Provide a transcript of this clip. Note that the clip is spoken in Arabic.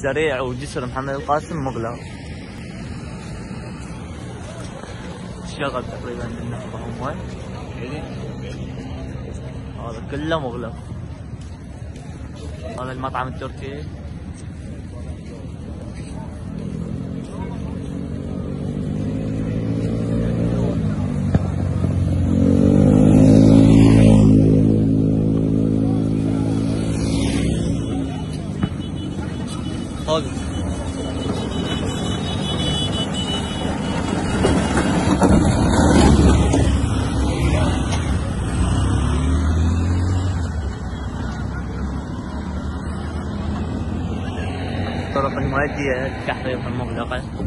الزريع وجسر محمد القاسم مغلق. شغل تقريبا النهضة هم هذا كله مغلق. هذا المطعم التركي. خالص الطرق المؤدية للتحقيق المغلقة.